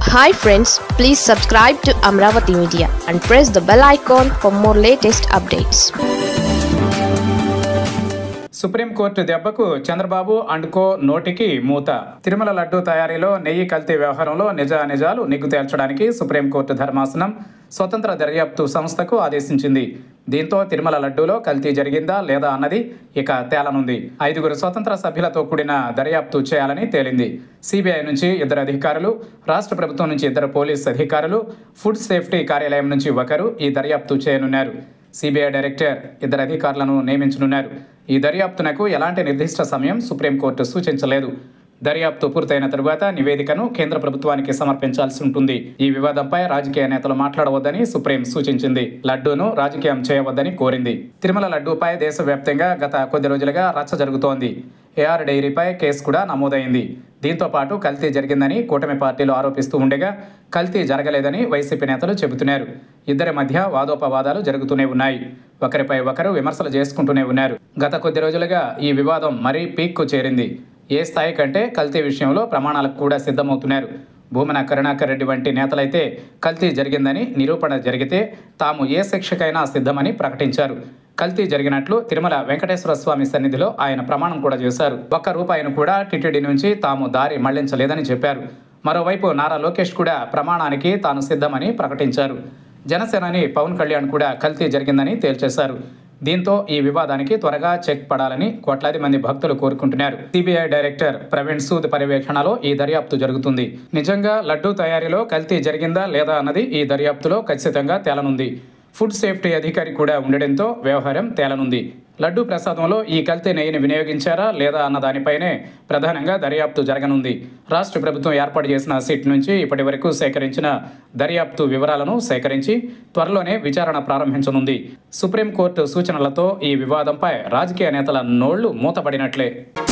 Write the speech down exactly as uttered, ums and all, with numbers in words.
Hi friends, please subscribe to Amravati Media and press the bell icon for more latest updates. Supreme court దెబ్బకు Chandrababu and co నోటికి మూత. తిరుమల లడ్డూ తయారీలో నెయ్యి కల్తీ వ్యవహారంలో నిజ నిజాలు నిగ్గు తేల్చడానికి సుప్రీంకోర్టు ధర్మాసనం స్వతంత్ర దర్యాప్తు సంస్థకు ఆదేశించింది. దీంతో తిరుమల లడ్డూలో కల్తీ జరిగిందా లేదా అన్నది ఇక తేలనుంది. ఐదుగురు స్వతంత్ర సభ్యులతో కూడిన దర్యాప్తు చేయాలని తేలింది. సిబిఐ నుంచి ఇద్దరు అధికారులు, రాష్ట్ర ప్రభుత్వం నుంచి ఇద్దరు పోలీస్ అధికారులు, ఫుడ్ సేఫ్టీ కార్యాలయం నుంచి ఒకరు ఈ దర్యాప్తు చేయనున్నారు. సిబిఐ డైరెక్టర్ ఇద్దరు అధికారులను నియమించనున్నారు. ఈ దర్యాప్తునకు ఎలాంటి నిర్దిష్ట సమయం సుప్రీంకోర్టు సూచించలేదు. దర్యాప్తు పూర్తయిన తరువాత నివేదికను కేంద్ర ప్రభుత్వానికి సమర్పించాల్సి ఉంటుంది. ఈ వివాదంపై రాజకీయ నేతలు మాట్లాడవద్దని సుప్రీం సూచించింది. లడ్డూను రాజకీయం చేయవద్దని కోరింది. తిరుమల లడ్డూపై దేశవ్యాప్తంగా గత కొద్ది రోజులుగా రచ్చ జరుగుతోంది. ఏఆర్ డైరీపై కేసు కూడా నమోదైంది. దీంతో పాటు కల్తీ జరిగిందని కూటమి పార్టీలు ఆరోపిస్తూ ఉండగా కల్తీ జరగలేదని వైసీపీ నేతలు చెబుతున్నారు. ఇద్దరి మధ్య వాదోపవాదాలు జరుగుతూనే ఉన్నాయి. ఒకరిపై ఒకరు విమర్శలు చేసుకుంటూనే ఉన్నారు. గత కొద్ది రోజులుగా ఈ వివాదం మరీ పీక్కు చేరింది. ఏ స్థాయి కంటే కల్తీ విషయంలో ప్రమాణాలకు కూడా సిద్ధమవుతున్నారు. భూమన కరుణాకర్ రెడ్డి వంటి నేతలైతే కల్తీ జరిగిందని నిరూపణ జరిగితే తాము ఏ శిక్షకైనా సిద్ధమని ప్రకటించారు. కల్తీ జరిగినట్లు తిరుమల వెంకటేశ్వర స్వామి సన్నిధిలో ఆయన ప్రమాణం కూడా చేశారు. ఒక్క రూపాయిను కూడా టీటీడీ నుంచి తాము దారి మళ్లించలేదని చెప్పారు. మరోవైపు నారా లోకేష్ కూడా ప్రమాణానికి తాను సిద్ధమని ప్రకటించారు. జనసేనాని పవన్ కళ్యాణ్ కూడా కల్తీ జరిగిందని తేల్చేశారు. దీంతో ఈ వివాదానికి త్వరగా చెక్ పడాలని కోట్లాది మంది భక్తులు కోరుకుంటున్నారు. సిబిఐ డైరెక్టర్ ప్రవీణ్ సూద్ పర్యవేక్షణలో ఈ దర్యాప్తు జరుగుతుంది. నిజంగా లడ్డూ తయారీలో కల్తీ జరిగిందా లేదా అన్నది ఈ దర్యాప్తులో ఖచ్చితంగా తేలనుంది. ఫుడ్ సేఫ్టీ అధికారి కూడా ఉండడంతో వ్యవహారం తేలనుంది. లడ్డూ ప్రసాదంలో ఈ కల్తీ నెయ్యిని వినియోగించారా లేదా అన్న దానిపైనే ప్రధానంగా దర్యాప్తు జరగనుంది. రాష్ట్ర ప్రభుత్వం ఏర్పాటు చేసిన సిట్ నుంచి ఇప్పటి వరకు సేకరించిన దర్యాప్తు వివరాలను సేకరించి త్వరలోనే విచారణ ప్రారంభించనుంది. సుప్రీంకోర్టు సూచనలతో ఈ వివాదంపై రాజకీయ నేతల నోళ్లు మూతపడినట్లే.